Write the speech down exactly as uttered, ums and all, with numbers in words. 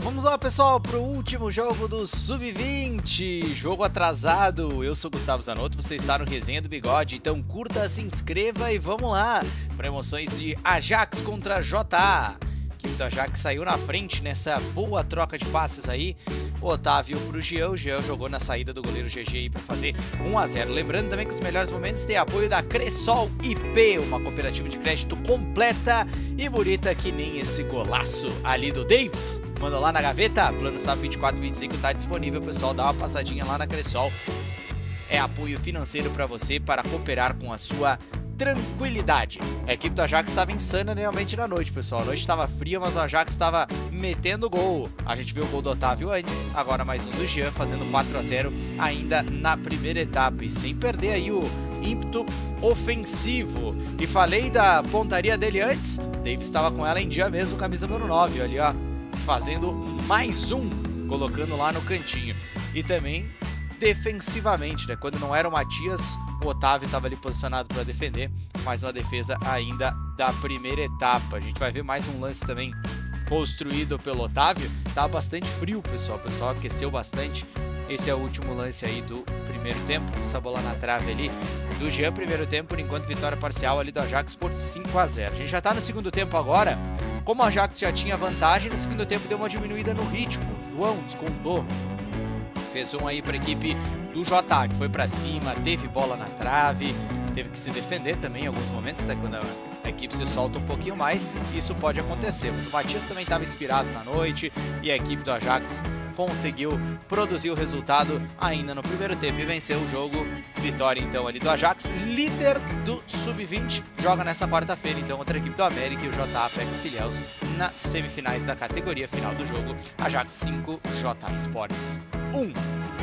Vamos lá, pessoal, para o último jogo do sub vinte, jogo atrasado. Eu sou Gustavo Zanotto, você está no Resenha do Bigode, então curta, se inscreva e vamos lá para emoções de Ajax contra J A. A equipe do Ajax saiu na frente nessa boa troca de passes aí. O Otávio para o Jean, o Jean jogou na saída do goleiro G G aí para fazer um a zero. Lembrando também que os melhores momentos têm apoio da Cressol I P, uma cooperativa de crédito completa e bonita que nem esse golaço ali do Davis. Manda lá na gaveta, plano S A F vinte e quatro vinte e cinco está disponível, pessoal, dá uma passadinha lá na Cressol. É apoio financeiro para você, para cooperar com a sua tranquilidade. A equipe do Ajax estava insana realmente na noite, pessoal. A noite estava fria, mas o Ajax estava metendo gol. A gente viu o gol do Otávio antes, agora mais um do Jean, fazendo quatro a zero ainda na primeira etapa. E sem perder aí o ímpeto ofensivo. E falei da pontaria dele antes, Davis estava com ela em dia mesmo, camisa número nove, ali ó, fazendo mais um, colocando lá no cantinho. E também defensivamente, né? Quando não era o Matias, o Otávio estava ali posicionado para defender. Mais uma defesa ainda da primeira etapa. A gente vai ver mais um lance também construído pelo Otávio. Tá bastante frio, pessoal. O pessoal aqueceu bastante. Esse é o último lance aí do primeiro tempo. Essa bola na trave ali do Jean, primeiro tempo, por enquanto vitória parcial ali do Ajax por cinco a zero. A gente já tá no segundo tempo agora. Como o Ajax já tinha vantagem, no segundo tempo deu uma diminuída no ritmo. João descontou. Fez um aí para a equipe do J A, que foi para cima, teve bola na trave, teve que se defender também em alguns momentos, né, quando a equipe se solta um pouquinho mais, isso pode acontecer. Mas o Matias também estava inspirado na noite e a equipe do Ajax conseguiu produzir o resultado ainda no primeiro tempo e venceu o jogo. Vitória então ali do Ajax, líder do sub vinte, joga nessa quarta-feira então outra equipe do América e o J A pega o Filhéus nas semifinais da categoria. Final do jogo, Ajax cinco, J A Sports um.